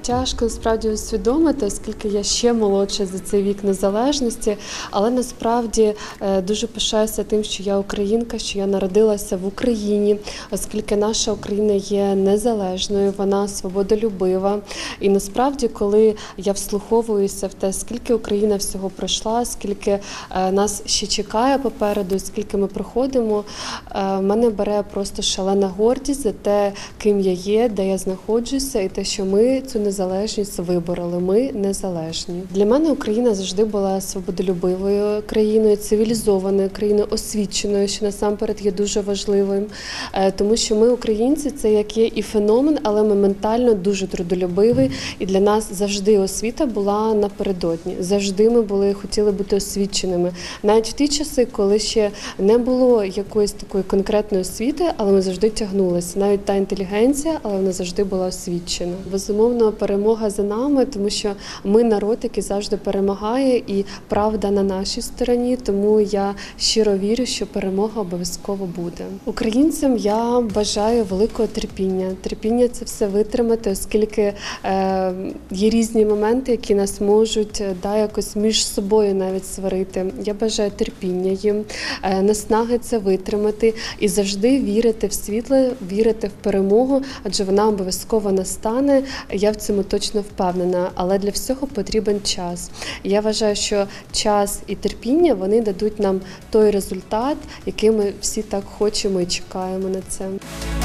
тяжко насправді усвідомити, оскільки я ще молодша за цей вік незалежності, але насправді дуже пишаюся тим, що я українка, що я народилася в Україні, оскільки наша Україна є незалежною, вона свободолюбива. І насправді, коли я вслуховуюся в те, скільки Україна всього пройшла, скільки нас ще чекає попереду, скільки ми проходимо, мене бере просто шалена гордість за те, ким я є, де я знаходжуся, і те, що ми цю незалежність вибороли. Ми незалежні. Для мене Україна завжди була свободолюбивою країною, цивілізованою країною, освіченою, що насамперед є дуже важливим. Тому що ми, українці, це як є і феномен, але ми ментально дуже трудолюбиві. І для нас завжди освіта була напередодні. Завжди ми хотіли бути освіченими. Навіть в ті часи, коли ще не було якоїсь такої конкретної освіти, але ми завжди тягнулися. Навіть та інтелігенція, але вона завжди була освічена. Безумовно, перемога за нами, тому що ми народ, який завжди перемагає, і правда на нашій стороні, тому я щиро вірю, що перемога обов'язково буде. Українцям я бажаю великого терпіння. Терпіння – це все витримати, оскільки є різні моменти, які нас можуть якось між собою навіть сварити. Я бажаю терпіння їм, наснаги це витримати і завжди вірити в світле, вірити в перемогу, адже вона обов'язково настане, я в цьому точно впевнена, але для всього потрібен час. Я вважаю, що час і терпіння, вони дадуть нам той результат, який ми всі так хочемо і чекаємо на це.